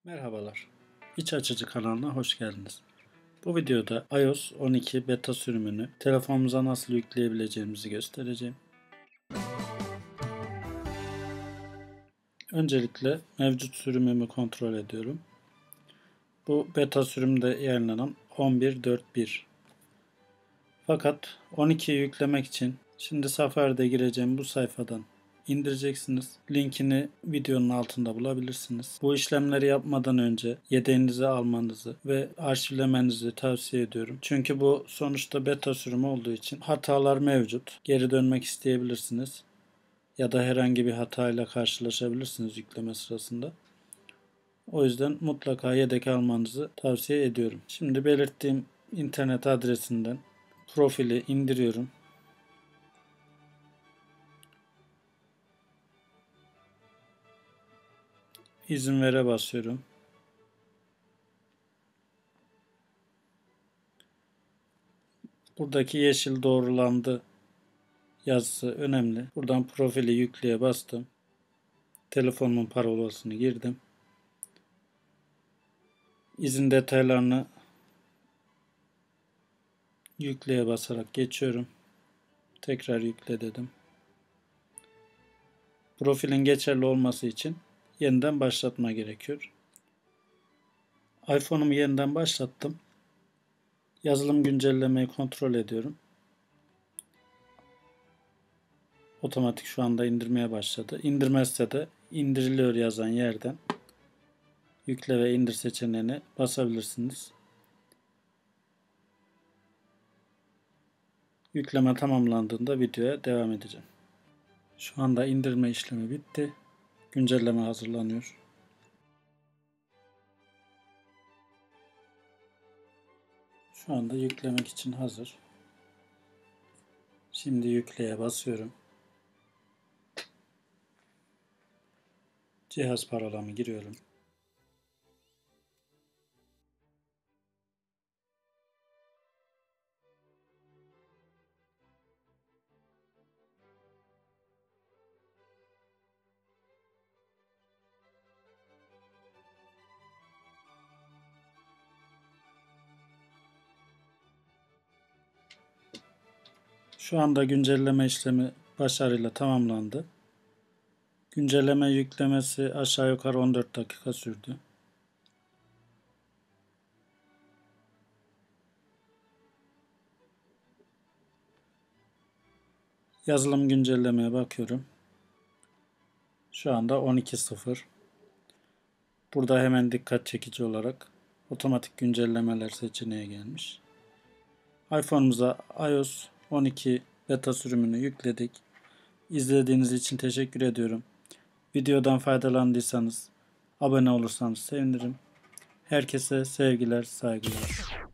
Merhabalar, İç Açıcı kanalına hoş geldiniz. Bu videoda iOS 12 beta sürümünü telefonumuza nasıl yükleyebileceğimizi göstereceğim. Öncelikle mevcut sürümümü kontrol ediyorum. Bu beta sürümde yayınlanan 11.4.1. Fakat 12'yi yüklemek için şimdi Safari'de gireceğim bu sayfadan indireceksiniz. Linkini videonun altında bulabilirsiniz. Bu işlemleri yapmadan önce yedeğinizi almanızı ve arşivlemenizi tavsiye ediyorum. Çünkü bu sonuçta beta sürümü olduğu için hatalar mevcut. Geri dönmek isteyebilirsiniz. Ya da herhangi bir hatayla karşılaşabilirsiniz yükleme sırasında. O yüzden mutlaka yedek almanızı tavsiye ediyorum. Şimdi belirttiğim internet adresinden profili indiriyorum. İzin vere basıyorum. Buradaki yeşil doğrulandı yazısı önemli. Buradan profili yükleye bastım. Telefonumun parolasını girdim. İzin detaylarını yükleye basarak geçiyorum. Tekrar yükle dedim. Profilin geçerli olması için yeniden başlatma gerekiyor. iPhone'umu yeniden başlattım. Yazılım güncellemeyi kontrol ediyorum. Otomatik şu anda indirmeye başladı. İndirmezse de indiriliyor yazan yerden yükle ve indir seçeneğine basabilirsiniz. Yükleme tamamlandığında videoya devam edeceğim. Şu anda indirme işlemi bitti. Güncelleme hazırlanıyor. Şu anda yüklemek için hazır. Şimdi yükleye basıyorum. Cihaz parolamı giriyorum. Şu anda güncelleme işlemi başarıyla tamamlandı. Güncelleme yüklemesi aşağı yukarı 14 dakika sürdü. Yazılım güncellemeye bakıyorum. Şu anda 12.0. Burada hemen dikkat çekici olarak otomatik güncellemeler seçeneği gelmiş. iPhone'umuza iOS 12 beta sürümünü yükledik. İzlediğiniz için teşekkür ediyorum. Videodan faydalandıysanız abone olursanız sevinirim. Herkese sevgiler, saygılar.